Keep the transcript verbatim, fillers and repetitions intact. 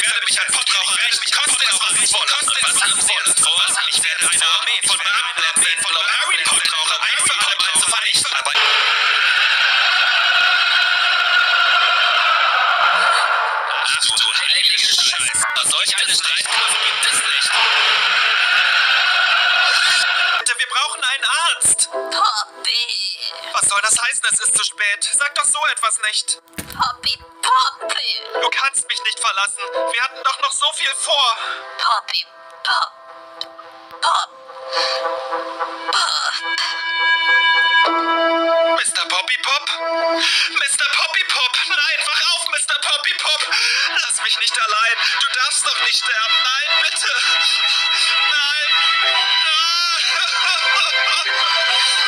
werde mich als Pottraucher rächen. Ich koste es, was es wolle. Und was haben Sie alles vor? Ich werde eine Armee von Beamten entsenden, um Harry Pottraucher ein für alle Mal zu vernichten. Aber ach du heilige Scheiße. Solch eine Streitkraft gibt es nicht. Wir brauchen einen Arzt. Poppy. Was soll das heißen, es ist zu spät? Sag doch so etwas nicht. Poppy, Poppy. Du kannst mich nicht verlassen. Wir hatten doch noch so viel vor. Poppy, Pop. Pop. Pop. Mister Poppy Pop? Mister Poppy Pop! Nein, wach auf, Mister Poppy Pop! Lass mich nicht allein. Du darfst doch nicht sterben. Nein, bitte. Nein. Ah.